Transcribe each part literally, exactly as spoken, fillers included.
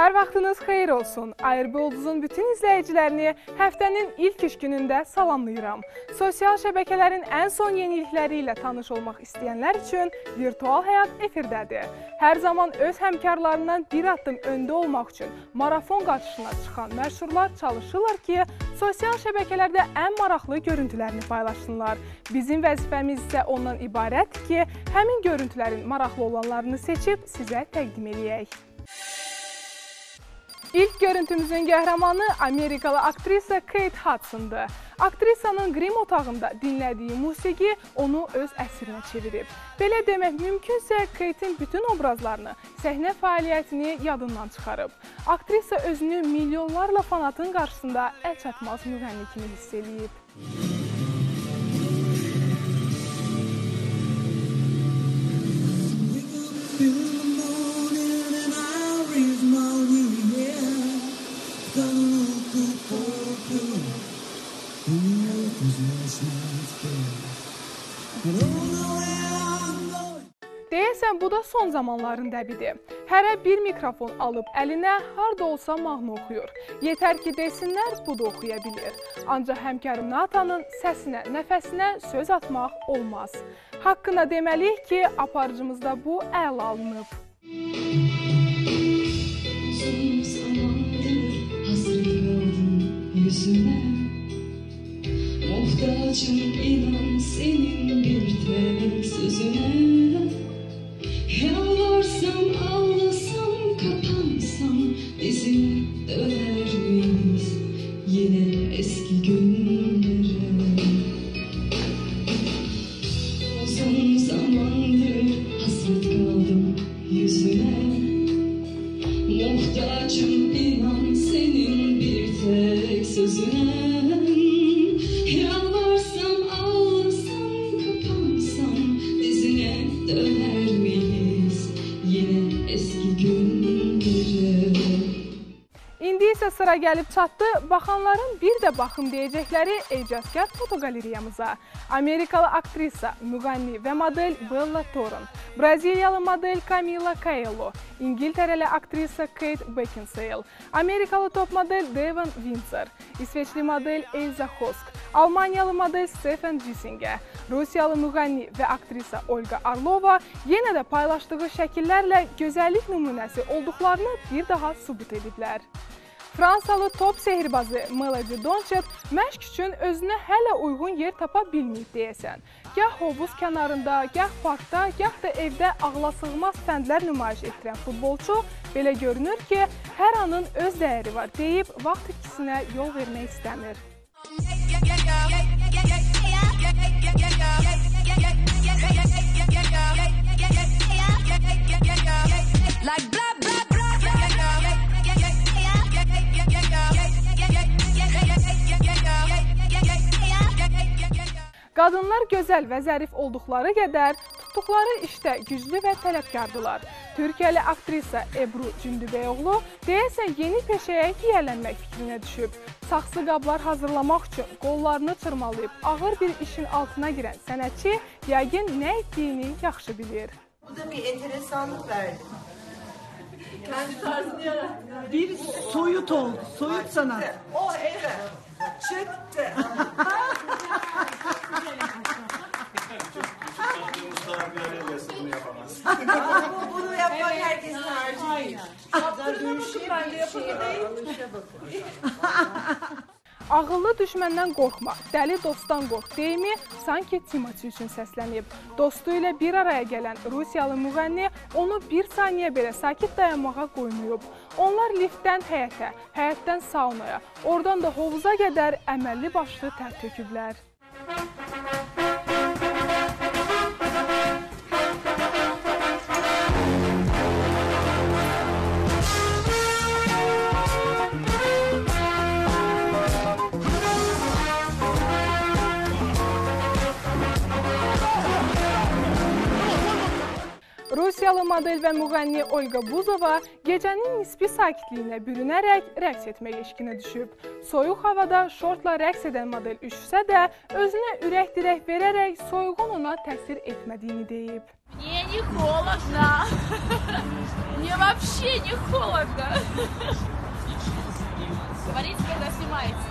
Hər vaxtınız xeyir olsun. Ayrı Ulduzun bütün izləyicilərini həftənin ilk iş günündə salamlayıram. Sosial şəbəkələrin ən son yenilikləri ilə tanış olmaq istəyənlər üçün virtual həyat efirdədir. Hər zaman öz həmkarlarından bir addım öndə olmaq üçün marafon qaçışına çıxan məşhurlar çalışırlar ki, sosial şəbəkələrdə ən maraqlı görüntülərini paylaşsınlar. Bizim vəzifəmiz isə ondan ibarətdir ki, həmin görüntülərin maraqlı olanlarını seçib sizə təqdim edək. İlk görüntümüzün qəhrəmanı Amerikalı aktrisa Kate Hudson'dır. Aktrisanın qrim otağında dinlədiyi musiqi onu öz əsrinə çevirib. Belə demək mümkünsə, Kate'in bütün obrazlarını, səhnə fəaliyyətini yadından çıxarıb. Aktrisa özünü milyonlarla fanatın qarşısında əl çatmaz müğənni kimi hiss eləyib. Deyəsən, bu da son zamanların dəbidir. Hərə bir mikrofon alıb əlinə harda olsa mahnı oxuyur. Yetər ki, desinlər, bu da oxuya bilir. Ancaq həmkarım Natanın səsinə, nəfəsinə söz atmaq olmaz. Haqqında deməliyik ki, aparıcımızda bu əla alınıb. Muhtacım inan senin bir tek sözüne. Yalvarsam, ağlasam, kapansam dizine döner miyiz yine eski günlere? Uzun zamandır hasret kaldım yüzüne. Muhtacım inan senin bir tek sözüne. Yalvarsam, ağlasam, kapansam dizine döner miyiz yine eski günlere? İndi isə sıra gəlib çatdı, baxanların bir də baxım deyəcəkləri ecazkar fotoqalereyamıza. Amerikalı aktrisa, müğənni və model Bella Thorne, Braziliyalı model Camila Cabello, İngiltərəli aktrisa Kate Beckinsale, Amerikalı top model Devon Windsor, İsveçli model Elsa Hosk, Almaniyalı model Stefan Giesinger, Rusiyalı müğənni və aktrisa Olga Orlova yenə də paylaşdığı şəkillərlə gözəllik nümunəsi olduqlarını bir daha sübut ediblər. Fransalı top sehirbazı Melody Donchet məşq üçün özünə hələ uyğun yer tapa bilməyib deyəsən. Gah hovuz kənarında, gah parkda, gah da evdə ağlasığmaz fəndlər nümayiş etdirən futbolçu belə görünür ki, hər anın öz dəyəri var deyib vaxt itkisinə yol vermək istəmir. Qadınlar gözəl və zərif olduqları qədər tutduqları işdə güclü və tələbkardılar. Türkiyəli aktrisa Ebru Cündübəyoğlu deyəsən yeni peşəyə yiyələnmək fikrinə düşüb. Saxsı qablar hazırlamaq üçün qollarını çırmalayıb ağır bir işin altına girən sənətçi yəqin nə etdiyini yaxşı bilir. Bu da bir enteresanlık verdi. Kendi tarzını yarattı. Bir soyut oldu, soyut sanat. O evet, çıktı. Bu bunu yapan herkesin harcı. Yaptırına bakın bence yapını değil. Ağıllı düşməndən qorxma, dəli dostdan qorx deyimi sanki Timoti üçün səslənib. Dostu ilə bir araya gələn Rusiyalı müğənni onu bir saniyə belə sakit dayanmağa qoymayıb. Onlar liftdən həyətə, həyətdən saunaya, oradan da hovuza qədər əməlli başlı tər töküblər. Rusiyalı model və müğənni Olga Buzova gecənin nisbi sakitliyinə bürünərək rəqs etmək eşqinə düşüb. Soyuq havada şortla rəqs edən model üşüsə də özünə ürək dirək verərək soyuğun ona təsir etmədiyini deyib. не холодно. Мне вообще не холодно. Говорите, когда снимаете.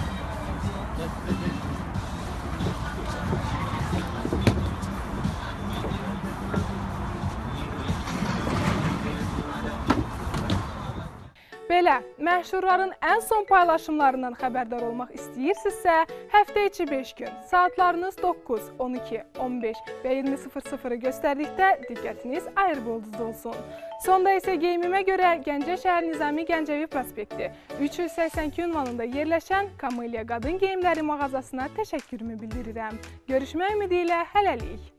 Belə, məşhurların ən son paylaşımlarından xəbərdar olmaq istəyirsinizsə, həftə içi beş gün, saatlarınız doqquz, on iki, on beş və iyirmi sıfır sıfırı göstərdikdə diqqətiniz Airbolduzda olsun. Sonda isə geyimimə görə Gəncə şəhər Nizami Gəncəvi prospekti üç yüz səksən iki ünvanında yerləşən Kameliya qadın geyimləri mağazasına təşəkkürümü bildirirəm. Görüşmək ümidi ilə hələlik.